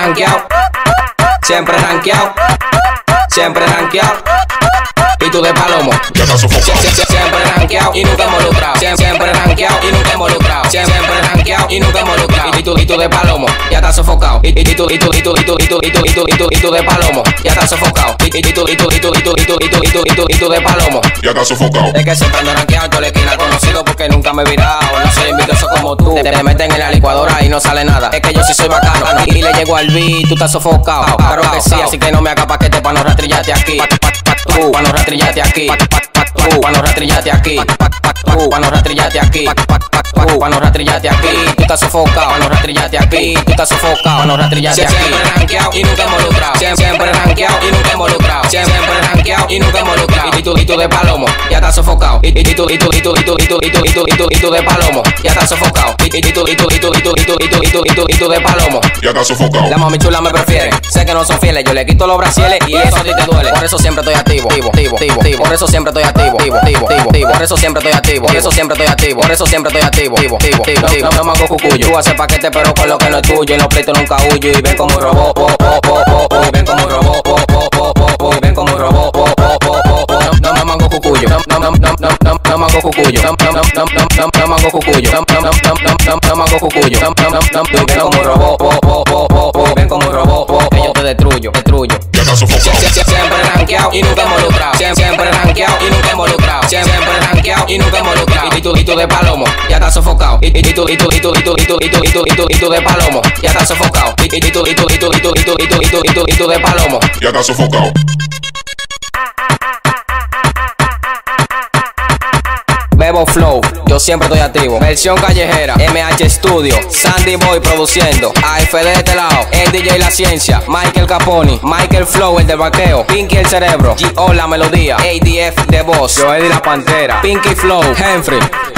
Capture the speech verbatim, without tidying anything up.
rankeado, siempre rankeado, siempre rankeado. Y tú de palomo, ya estás sofocado. siempre rankeado y nunca involucrado. Siempre rankeado y nunca involucrado. Siempre rankeado y nunca involucrado. Y tú, y tú de palomo, ya estás sofocado. Y, y, y tú, y tú, y tú, y tú, y tú, y tú, y tú, y tú, y tú de palomo, ya estás sofocado. Y, y, y tú, y tú, y tú, y tú, y tú, y tú, y tú, y tú, y tú de palomo, Ya estás sofocado. es que siempre ando rankeado en toda la esquina conocido porque nunca me he virado. No soy envidioso como tú, te, te meten en la licuadora y no sale nada. Es que yo sí soy bacano y, y le llego al beat, tú estás sofocado. Claro que sí, así que no me hagas paquete pa' no rastrillarte aquí. Pa' no rastrillarte aquí. Pa' no rastrillarte aquí. Pa' no rastrillarte aquí. Pa' no rastrillarte aquí. Tú estás sofocado. Pa' no rastrillarte aquí. Tú estás sofocado. Pa' no rastrillarte aquí. Siempre rankeado y nunca involucrado. Siempre rankeado y nunca involucrado. Siempre rankeado y nunca involucrado. Y tú, y tú de palomo, ya estás sofocado. Y, y tú, y tú, y tú, y tú, y tú, y tú, y tú, y tú, y tú de palomo, ya estás sofocado. Y, y tú, y tú, y tú, y tú, y tú, y tú, y tú, y tú, y tú de palomo, Ya estás sofocado. la mami chula me prefiere. Sé que no son fieles, yo le quito los brasieles y eso a ti te duele. Por eso siempre estoy activo, activo, activo, activo. Por eso siempre estoy activo, activo, activo, activo. Por eso siempre estoy activo, por eso siempre estoy activo. Por eso siempre estoy activo, activo, activo, activo. No me hago cucuyo. Tú haces paquete pero con lo que no es tuyo. En los pleitos nunca huyo y ven como un robot, oh, oh, oh, oh, oh. Y ven como un robot, oh, oh, oh, oh, oh. Y ven como un robot, oh, oh, oh, oh, oh. No me mango cucuyo, no, no, no, no, no, no, no mango cucuyo, no, no, no, no, no, no mango cucuyo, no, no, no, no, no, no mango cucuyo, no, no, no, no, no. Ven como un robot, oh, oh, oh, oh, oh. Ven como un robot, oh, oh. Que yo te destruyo, destruyo. Ya estás sofocado. Siempre rankeado y nunca involucrado. Siempre rankeado y nunca involucrado. Siempre rankeado y nunca involucrado. Y tú, y tú de palomo, ya estás sofocado. Y, y tú, y tú, y tú, y tú, y tú, y tú, y tú, y tú, y tú de palomo, ya estás sofocado. Y, y tú, y tú, y tú, y tú, y tú, y tú, y tú, y tú, y tú de palomo. Ya estás sofocado. Bebo Flow, yo siempre estoy activo. Versión callejera, M H Studio, Sandy Boy produciendo, A F D de este lado, el D J La Ciencia, Michael Caponi, Michael Flow, el del vaqueo, Pinky el cerebro, G O la melodía, A D F de voz, Joel y la Pantera, Pinky Flow, Henry.